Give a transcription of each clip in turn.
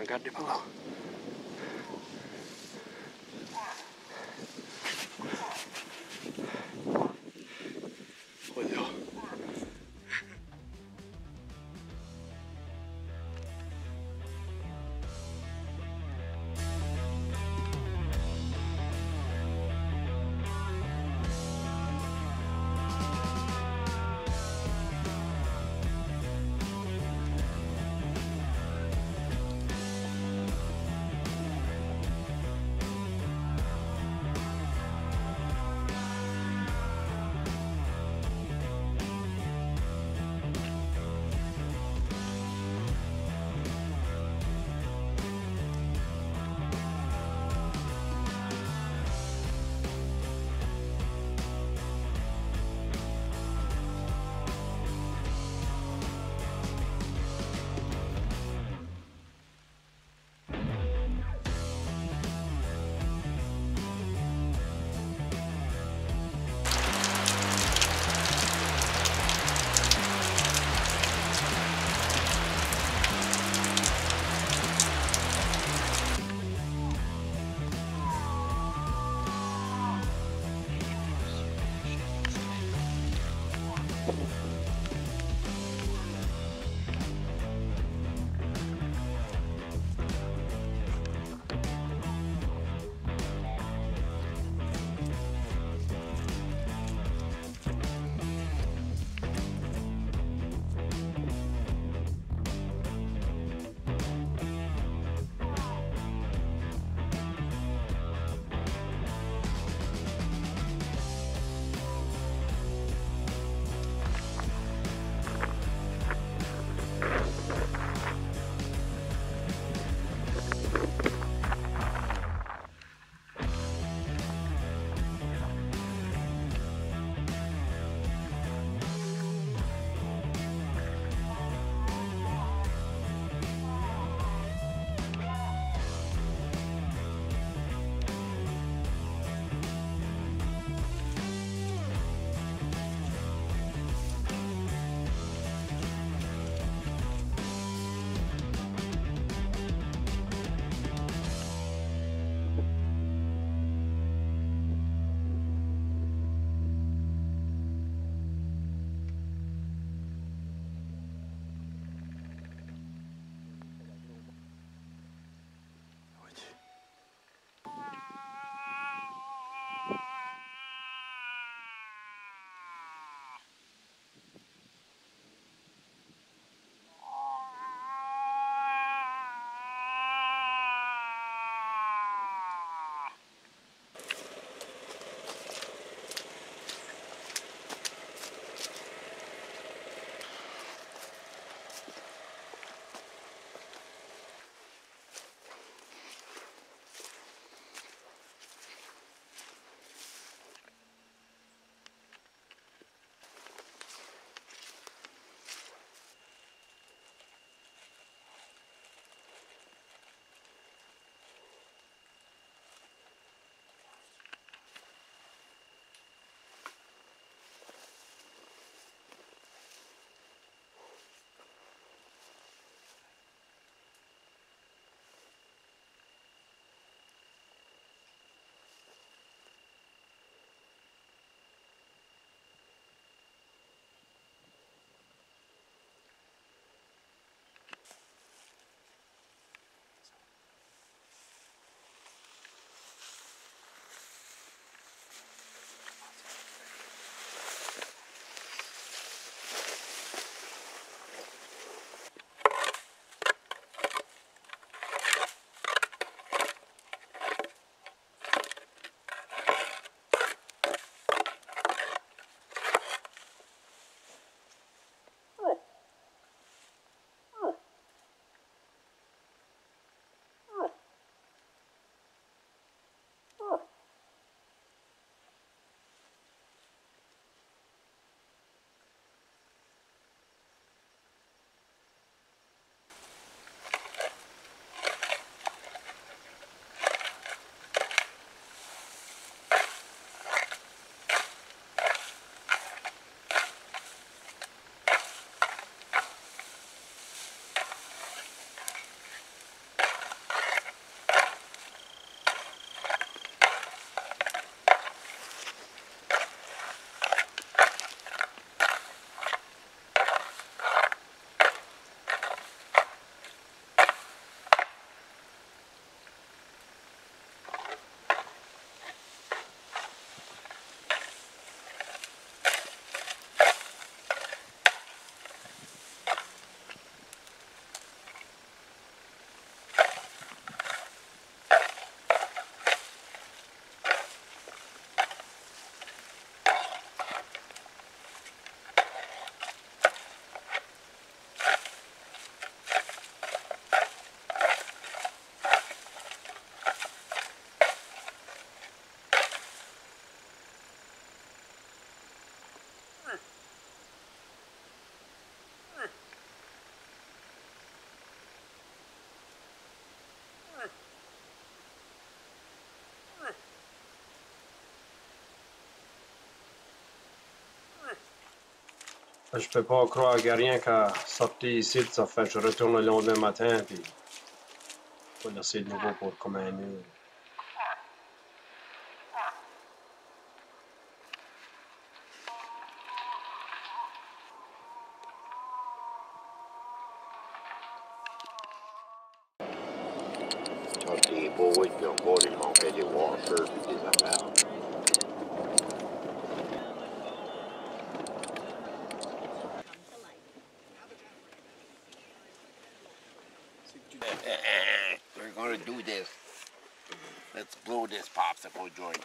Regarde par là. Regarde. Je peux pas croire qu'il n'y a rien qu'à sortir ici, ça fait je retourne le lendemain matin, puis je vais laisser de nouveau pour comme un heure. Les boys, puis encore, il manquait des washers puis des affaires. We're gonna do this. Let's blow this popsicle joint.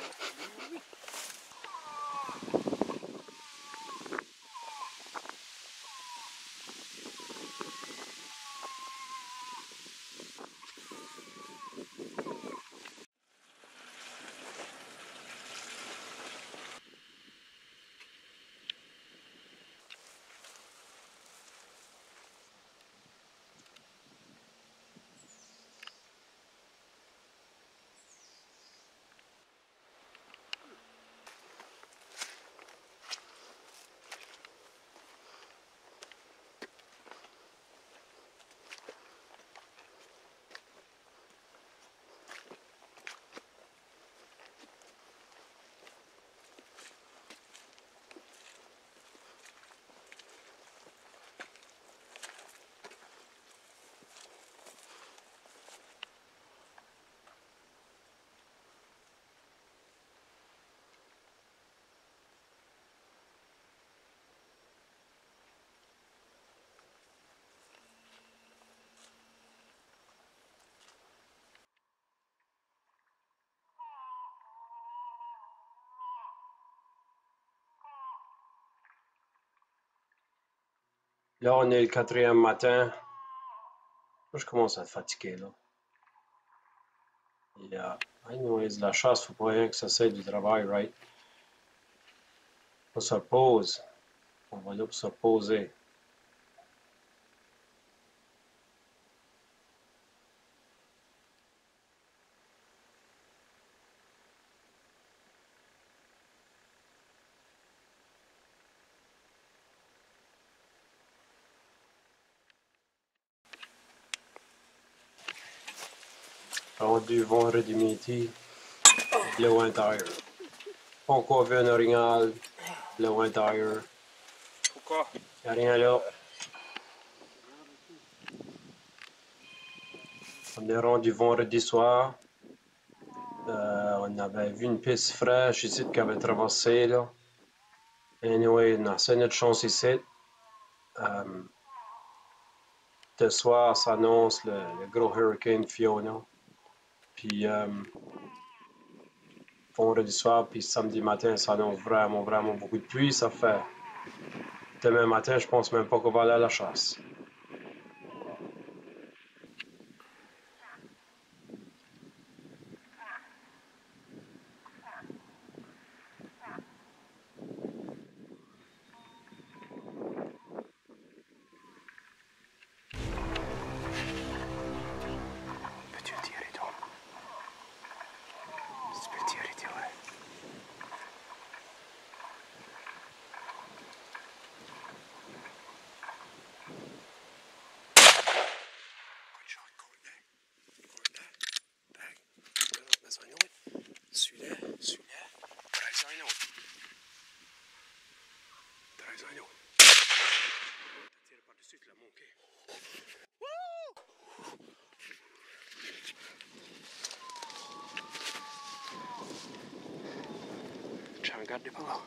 Là, on est le 4e matin. Là, je commence à être fatigué, là. Et, anyways, la chasse, faut pas rien que ça soit du travail, right? On se repose. On va là pour se reposer. Rendu vendredi midi, blow intérieur. Pas encore vu un orignal, blow intérieur. Pourquoi? Y'a rien là. On est rendu vendredi soir. On avait vu une piste fraîche ici qui avait traversé là. Anyway, on a assez notre chance ici. Ce soir s'annonce le gros hurricane Fiona. Puis vendredi soir, puis samedi matin, ça annonce vraiment beaucoup de pluie. Ça fait demain matin, je pense même pas qu'on va aller à la chasse. Peux-tu tirer, toi? Tu peux tirer, tirer. Celui-là. 13 ans et autre. 13 ans et autre. T'as tiré par-dessus, tu l'as manqué. Tiens, regarde par là.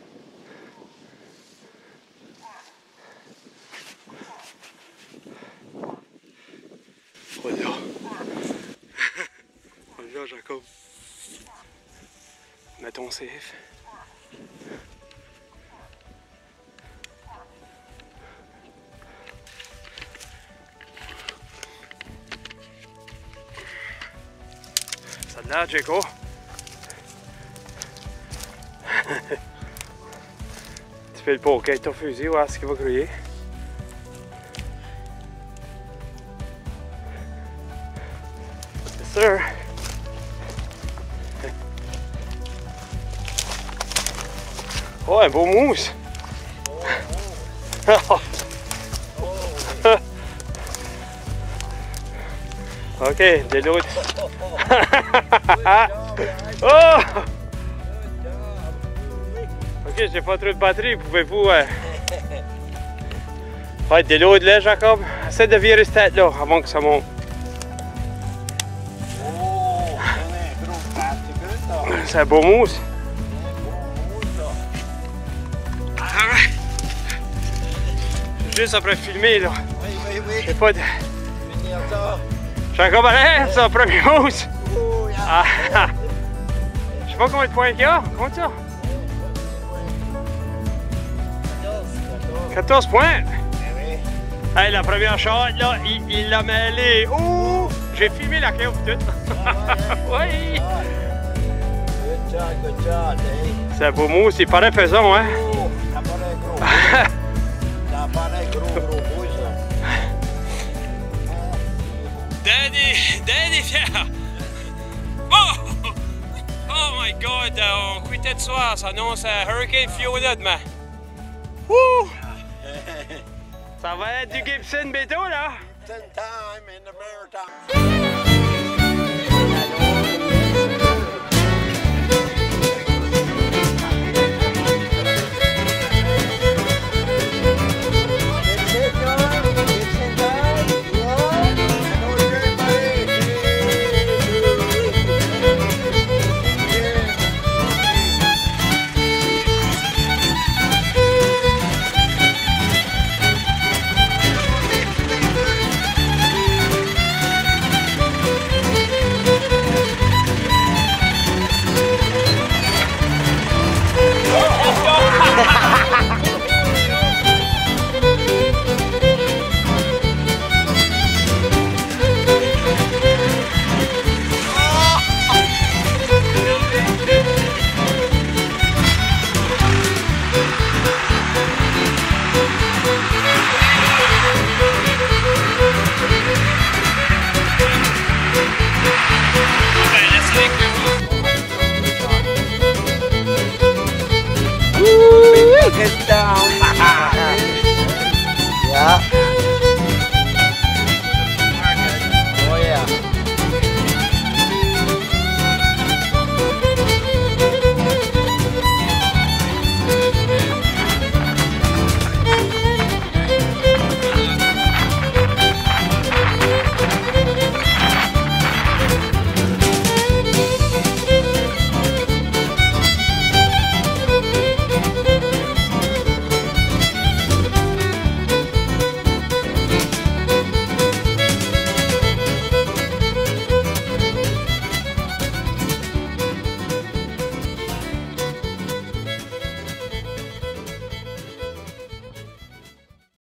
Voilà. Voilà, Jacob. Mets ton safe. Ça là, Jaco. Tu fais le poker avec ton fusil, voir ce qu'il va crier. Yes, sir. Oh, un beau mousse. OK, de l'autre. Oh! OK, j'ai pas trop de batterie, pouvez-vous... Ouais, de l'autre là, Jacob. Essaie de virer cette tête là avant que ça monte. Oh, C'est un beau mousse. Juste après filmer là. Oui. J'ai pas de... Finir ça. Jacob Allain, c'est son premier mousse. Oh, Ah, je sais pas combien de points il y a. Compte ça. 14 points. Hey, la première shot là, il l'a mêlé. Oh! J'ai filmé la curve toute. Oui! Good job, hey. C'est un beau mousse, il paraît pesant, hein? Oh, ça paraît gros. Ça paraît gros mousse. Danny fier! Oh! Oh my God! On quittait de soir, ça annonce Hurricane Fiona demain. Wouh! Ça va être du Gibson bientôt, là? Gibson time in the maritime.